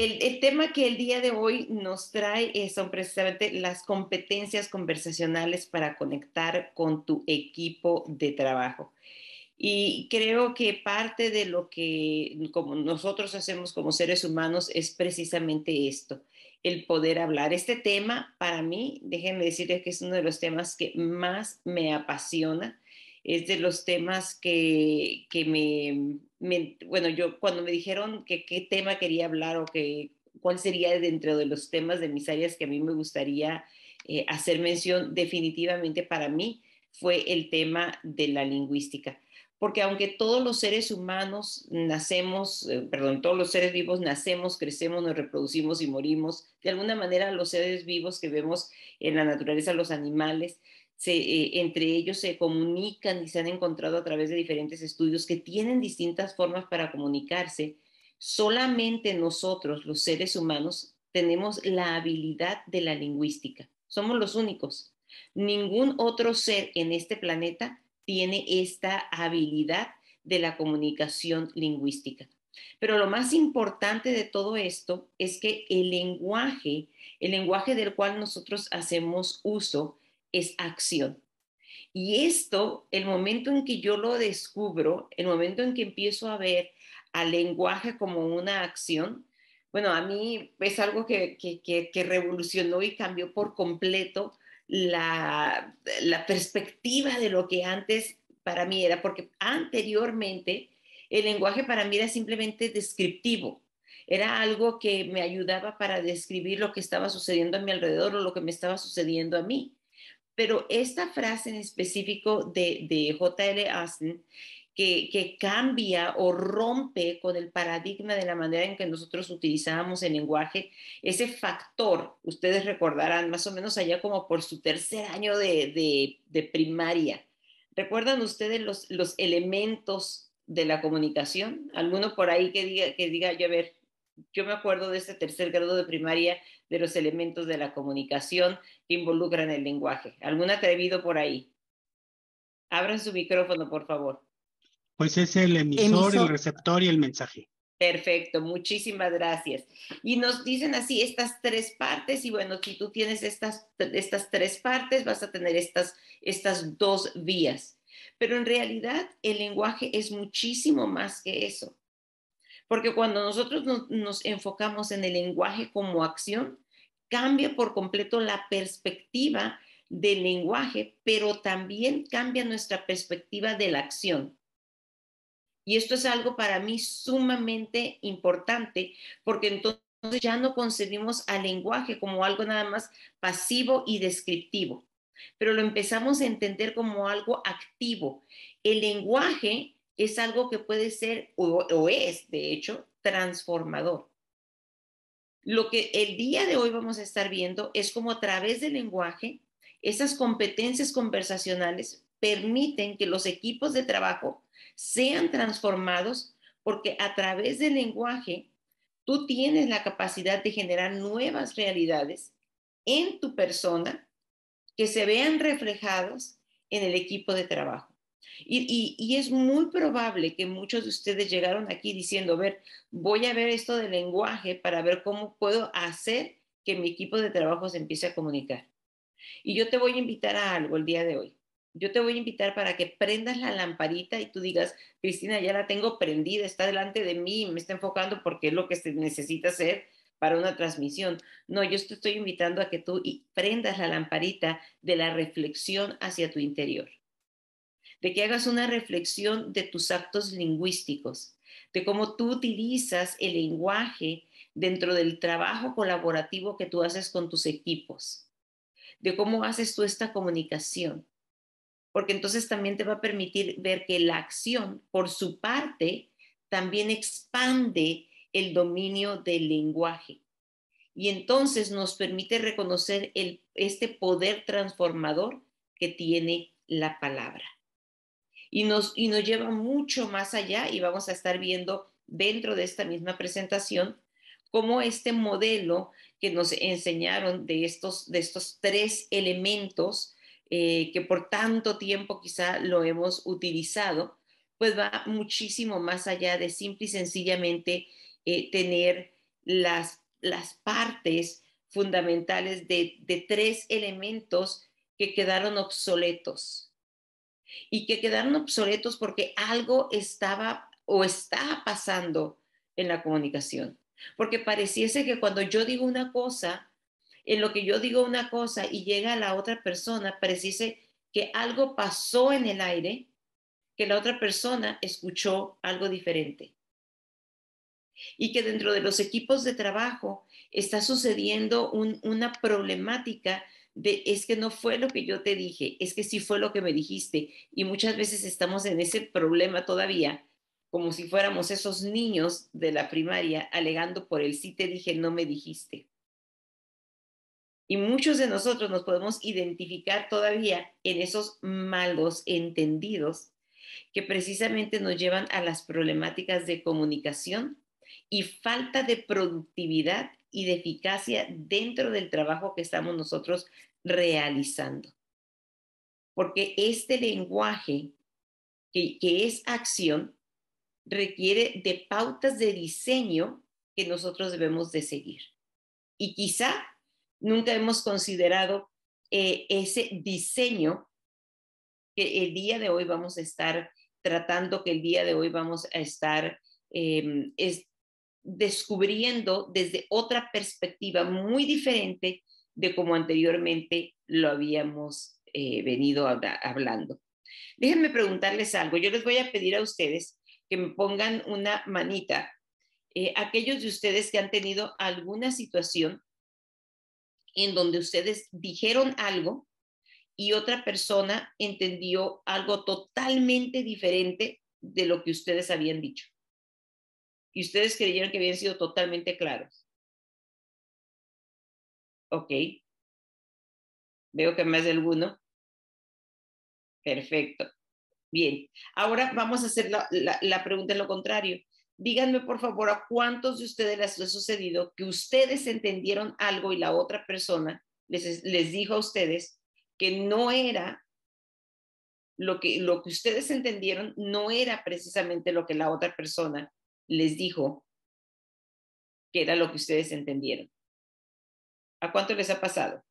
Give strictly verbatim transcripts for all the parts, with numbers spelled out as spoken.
el, el tema que el día de hoy nos trae eh, son precisamente las competencias conversacionales para conectar con tu equipo de trabajo. Y creo que parte de lo que como nosotros hacemos como seres humanos es precisamente esto, el poder hablar. Este tema, para mí, déjenme decirles que es uno de los temas que más me apasiona. Es de los temas que, que me, me- bueno, yo cuando me dijeron que qué tema quería hablar o que cuál sería dentro de los temas de mis áreas que a mí me gustaría eh, hacer mención, definitivamente para mí fue el tema de la lingüística, porque aunque todos los seres humanos nacemos, eh, perdón, todos los seres vivos nacemos, crecemos, nos reproducimos y morimos, de alguna manera los seres vivos que vemos en la naturaleza, los animales, se, eh, entre ellos se comunican y se han encontrado a través de diferentes estudios que tienen distintas formas para comunicarse. Solamente nosotros, los seres humanos, tenemos la habilidad de la lingüística. Somos los únicos. Ningún otro ser en este planeta tiene esta habilidad de la comunicación lingüística. Pero lo más importante de todo esto es que el lenguaje, el lenguaje del cual nosotros hacemos uso, es acción. Y esto, el momento en que yo lo descubro, el momento en que empiezo a ver al lenguaje como una acción, bueno, a mí es algo que, que, que, que revolucionó y cambió por completo la, la perspectiva de lo que antes para mí era, porque anteriormente el lenguaje para mí era simplemente descriptivo. Era algo que me ayudaba para describir lo que estaba sucediendo a mi alrededor o lo que me estaba sucediendo a mí. Pero esta frase en específico de, de J L. Austin, que, que cambia o rompe con el paradigma de la manera en que nosotros utilizábamos el lenguaje, ese factor, ustedes recordarán más o menos allá como por su tercer año de, de, de primaria. ¿Recuerdan ustedes los, los elementos de la comunicación? ¿Alguno por ahí que diga, que diga, yo a ver, yo me acuerdo de este tercer grado de primaria de los elementos de la comunicación que involucran el lenguaje? ¿Algún atrevido por ahí? Abran su micrófono, por favor. Pues es el emisor, el Emisor. receptor y el mensaje. Perfecto, muchísimas gracias. Y nos dicen así estas tres partes, y bueno, si tú tienes estas, estas tres partes, vas a tener estas, estas dos vías. Pero en realidad el lenguaje es muchísimo más que eso. Porque cuando nosotros nos, nos enfocamos en el lenguaje como acción, cambia por completo la perspectiva del lenguaje, pero también cambia nuestra perspectiva de la acción. Y esto es algo para mí sumamente importante, porque entonces ya no concebimos al lenguaje como algo nada más pasivo y descriptivo, pero lo empezamos a entender como algo activo. El lenguaje es algo que puede ser, o, o es, de hecho, transformador. Lo que el día de hoy vamos a estar viendo es cómo a través del lenguaje, esas competencias conversacionales permiten que los equipos de trabajo sean transformados, porque a través del lenguaje tú tienes la capacidad de generar nuevas realidades en tu persona que se vean reflejados en el equipo de trabajo. Y, y, y, es muy probable que muchos de ustedes llegaron aquí diciendo, a ver, voy a ver esto del lenguaje para ver cómo puedo hacer que mi equipo de trabajo se empiece a comunicar. Y yo te voy a invitar a algo el día de hoy. Yo te voy a invitar para que prendas la lamparita y tú digas, Cristina, ya la tengo prendida, está delante de mí, me está enfocando porque es lo que se necesita hacer para una transmisión. No, yo te estoy invitando a que tú prendas la lamparita de la reflexión hacia tu interior, de que hagas una reflexión de tus actos lingüísticos, de cómo tú utilizas el lenguaje dentro del trabajo colaborativo que tú haces con tus equipos, de cómo haces tú esta comunicación, porque entonces también te va a permitir ver que la acción, por su parte, también expande el dominio del lenguaje. Y entonces nos permite reconocer el, este poder transformador que tiene la palabra. Y nos, y nos lleva mucho más allá, y vamos a estar viendo dentro de esta misma presentación cómo este modelo que nos enseñaron de estos, de estos tres elementos eh, que por tanto tiempo quizá lo hemos utilizado, pues va muchísimo más allá de simple y sencillamente eh, tener las, las partes fundamentales de, de tres elementos que quedaron obsoletos y que quedaron obsoletos porque algo estaba o está pasando en la comunicación. Porque pareciese que cuando yo digo una cosa, en lo que yo digo una cosa y llega a la otra persona, pareciese que algo pasó en el aire, que la otra persona escuchó algo diferente. Y que dentro de los equipos de trabajo está sucediendo un, una problemática de es que no fue lo que yo te dije, es que sí fue lo que me dijiste. Y muchas veces estamos en ese problema todavía, como si fuéramos esos niños de la primaria alegando por el sí te dije, no me dijiste. Y muchos de nosotros nos podemos identificar todavía en esos malos entendidos que precisamente nos llevan a las problemáticas de comunicación y falta de productividad y de eficacia dentro del trabajo que estamos nosotros realizando. Porque este lenguaje que, que es acción requiere de pautas de diseño que nosotros debemos de seguir. Y quizá nunca hemos considerado eh, ese diseño que el día de hoy vamos a estar tratando, que el día de hoy vamos a estar eh, es descubriendo desde otra perspectiva muy diferente de como anteriormente lo habíamos eh, venido habla hablando. Déjenme preguntarles algo. Yo les voy a pedir a ustedes que me pongan una manita. Eh, aquellos de ustedes que han tenido alguna situación en donde ustedes dijeron algo y otra persona entendió algo totalmente diferente de lo que ustedes habían dicho. Y ustedes creyeron que habían sido totalmente claros. Ok. Veo que más de alguno. Perfecto. Bien. Ahora vamos a hacer la, la, la pregunta en lo contrario. Díganme, por favor, a cuántos de ustedes les ha sucedido que ustedes entendieron algo y la otra persona les, les dijo a ustedes que no era lo que, lo que ustedes entendieron, no era precisamente lo que la otra persona les dijo que era lo que ustedes entendieron. ¿A cuánto les ha pasado?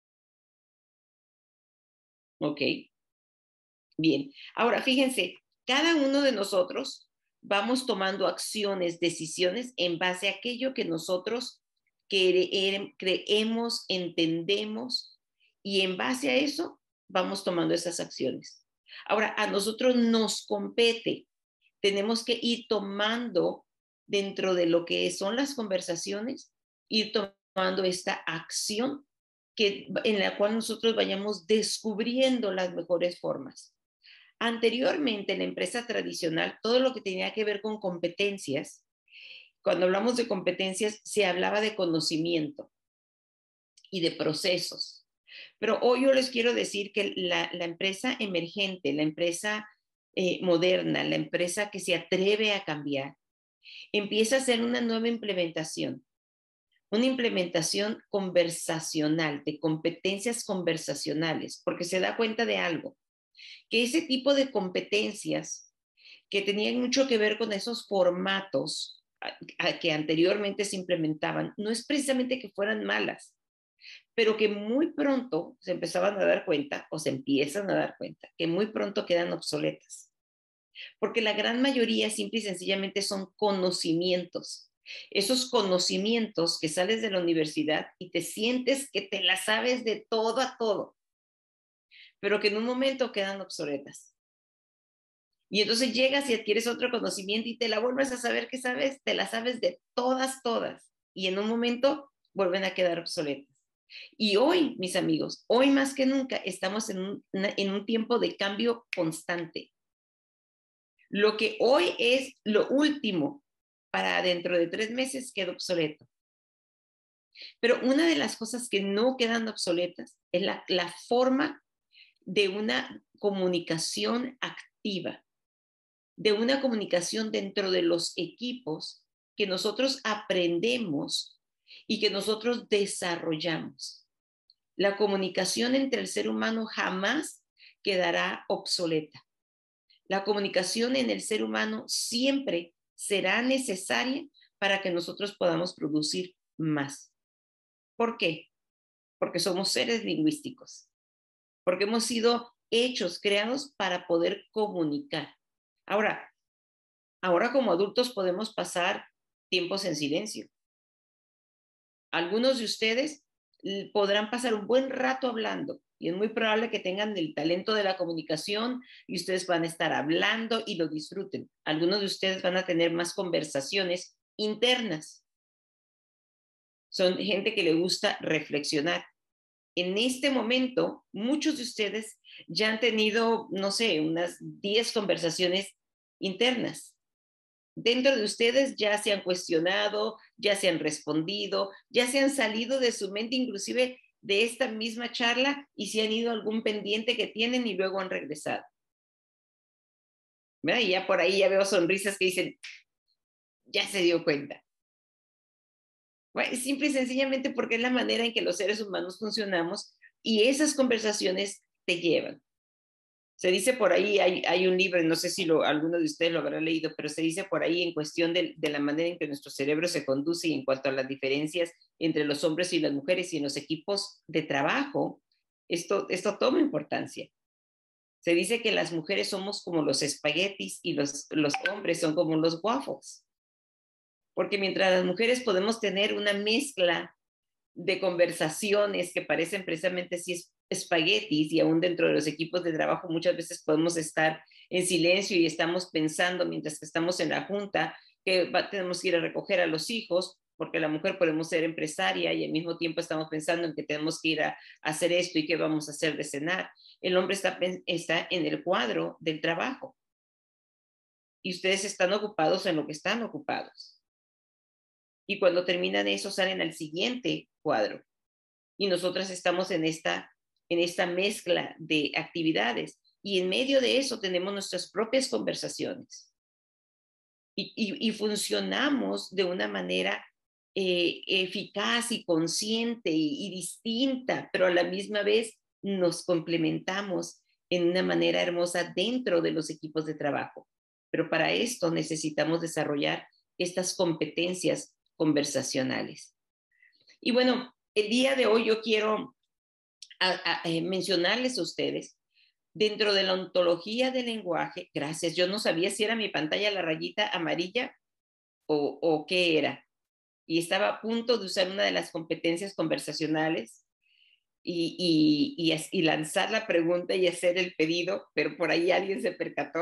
Ok. Bien. Ahora, fíjense, cada uno de nosotros vamos tomando acciones, decisiones en base a aquello que nosotros creemos, entendemos, y en base a eso vamos tomando esas acciones. Ahora, a nosotros nos compete, tenemos que ir tomando dentro de lo que son las conversaciones, ir tomando esta acción que, en la cual nosotros vayamos descubriendo las mejores formas. Anteriormente, en la empresa tradicional, todo lo que tenía que ver con competencias, cuando hablamos de competencias, se hablaba de conocimiento y de procesos. Pero hoy yo les quiero decir que la, la empresa emergente, la empresa eh, moderna, la empresa que se atreve a cambiar, empieza a hacer una nueva implementación, una implementación conversacional, de competencias conversacionales, porque se da cuenta de algo, que ese tipo de competencias que tenían mucho que ver con esos formatos a, a que anteriormente se implementaban, no es precisamente que fueran malas, pero que muy pronto se empezaban a dar cuenta o se empiezan a dar cuenta que muy pronto quedan obsoletas. Porque la gran mayoría simple y sencillamente son conocimientos. Esos conocimientos que sales de la universidad y te sientes que te la sabes de todo a todo, pero que en un momento quedan obsoletas. Y entonces llegas y adquieres otro conocimiento y te la vuelves a saber que sabes, te la sabes de todas, todas. Y en un momento vuelven a quedar obsoletas. Y hoy, mis amigos, hoy más que nunca estamos en un, en un tiempo de cambio constante. Lo que hoy es lo último, para dentro de tres meses queda obsoleto. Pero una de las cosas que no quedan obsoletas es la, la forma de una comunicación activa, de una comunicación dentro de los equipos que nosotros aprendemos y que nosotros desarrollamos. La comunicación entre el ser humano jamás quedará obsoleta. La comunicación en el ser humano siempre será necesaria para que nosotros podamos producir más. ¿Por qué? Porque somos seres lingüísticos, porque hemos sido hechos, creados para poder comunicar. Ahora, ahora como adultos podemos pasar tiempos en silencio. Algunos de ustedes podrán pasar un buen rato hablando y es muy probable que tengan el talento de la comunicación y ustedes van a estar hablando y lo disfruten. Algunos de ustedes van a tener más conversaciones internas. Son gente que le gusta reflexionar. En este momento, muchos de ustedes ya han tenido, no sé, unas diez conversaciones internas. Dentro de ustedes ya se han cuestionado, ya se han respondido, ya se han salido de su mente inclusive de esta misma charla y se han ido a algún pendiente que tienen y luego han regresado. ¿Verdad? Y ya por ahí ya veo sonrisas que dicen, ya se dio cuenta. Bueno, simple y sencillamente porque es la manera en que los seres humanos funcionamos y esas conversaciones te llevan. Se dice por ahí, hay, hay un libro, no sé si lo, alguno de ustedes lo habrá leído, pero se dice por ahí en cuestión de, de la manera en que nuestro cerebro se conduce y en cuanto a las diferencias entre los hombres y las mujeres y en los equipos de trabajo, esto, esto toma importancia. Se dice que las mujeres somos como los espaguetis y los, los hombres son como los waffles. Porque mientras las mujeres podemos tener una mezcla de conversaciones que parecen precisamente así espaguetis y aún dentro de los equipos de trabajo muchas veces podemos estar en silencio y estamos pensando mientras que estamos en la junta que va, tenemos que ir a recoger a los hijos porque la mujer podemos ser empresaria y al mismo tiempo estamos pensando en que tenemos que ir a, a hacer esto y qué vamos a hacer de cenar. El hombre está, está en el cuadro del trabajo y ustedes están ocupados en lo que están ocupados. Y cuando terminan eso salen al siguiente cuadro. Y nosotras estamos en esta, en esta mezcla de actividades. Y en medio de eso tenemos nuestras propias conversaciones. Y, y, y funcionamos de una manera eh, eficaz y consciente y, y distinta, pero a la misma vez nos complementamos en una manera hermosa dentro de los equipos de trabajo. Pero para esto necesitamos desarrollar estas competencias conversacionales. Y bueno, el día de hoy yo quiero a, a, a mencionarles a ustedes, dentro de la ontología del lenguaje, gracias, yo no sabía si era mi pantalla la rayita amarilla o, o qué era. Y estaba a punto de usar una de las competencias conversacionales y, y, y, y lanzar la pregunta y hacer el pedido, pero por ahí alguien se percató.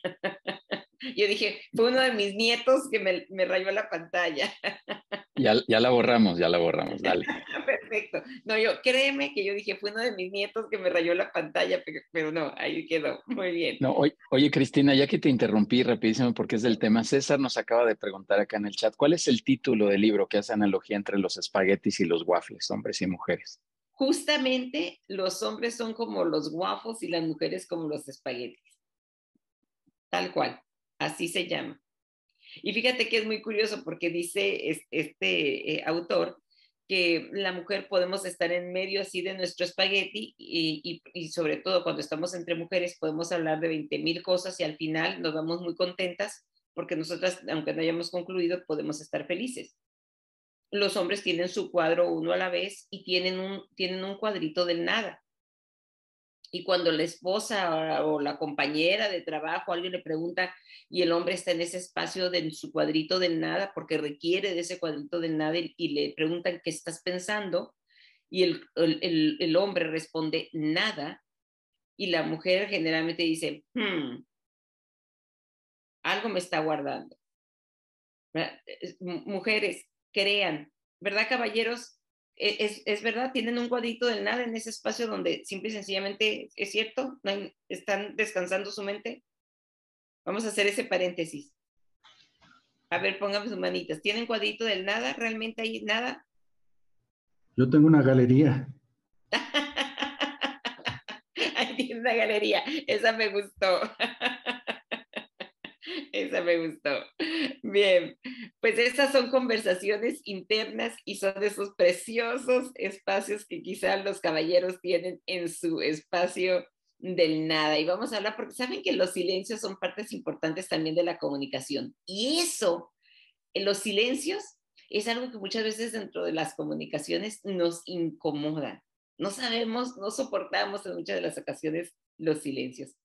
Yo dije, fue uno de mis nietos que me, me rayó la pantalla. Ya, ya la borramos, ya la borramos, dale. Perfecto. No, yo, créeme que yo dije, fue uno de mis nietos que me rayó la pantalla, pero, pero no, ahí quedó. Muy bien. No, oye, oye, Cristina, ya que te interrumpí rapidísimo porque es del tema, César nos acaba de preguntar acá en el chat, ¿cuál es el título del libro que hace analogía entre los espaguetis y los waffles, hombres y mujeres? Justamente los hombres son como los waffles y las mujeres como los espaguetis. Tal cual, así se llama. Y fíjate que es muy curioso porque dice este eh, autor que la mujer podemos estar en medio así de nuestro espagueti y, y, y sobre todo cuando estamos entre mujeres podemos hablar de veinte mil cosas y al final nos vamos muy contentas porque nosotras, aunque no hayamos concluido, podemos estar felices. Los hombres tienen su cuadro uno a la vez y tienen un, tienen un cuadrito del nada. Y cuando la esposa o la compañera de trabajo, alguien le pregunta y el hombre está en ese espacio de su cuadrito del nada porque requiere de ese cuadrito del nada y, y le preguntan qué estás pensando y el, el, el hombre responde nada y la mujer generalmente dice, hmm, algo me está guardando. Mujeres, crean, ¿verdad, caballeros? Es, es verdad, tienen un cuadrito del nada en ese espacio donde simple y sencillamente es cierto, no hay, están descansando su mente. Vamos a hacer ese paréntesis. A ver, pónganme sus manitas. ¿Tienen cuadrito del nada? ¿Realmente hay nada? Yo tengo una galería. Ahí tiene una galería. Esa me gustó. Esa me gustó. Bien, pues esas son conversaciones internas y son esos preciosos espacios que quizás los caballeros tienen en su espacio del nada. Y vamos a hablar porque saben que los silencios son partes importantes también de la comunicación. Y eso En los silencios es algo que muchas veces dentro de las comunicaciones nos incomoda. No sabemos, no soportamos en muchas de las ocasiones los silencios.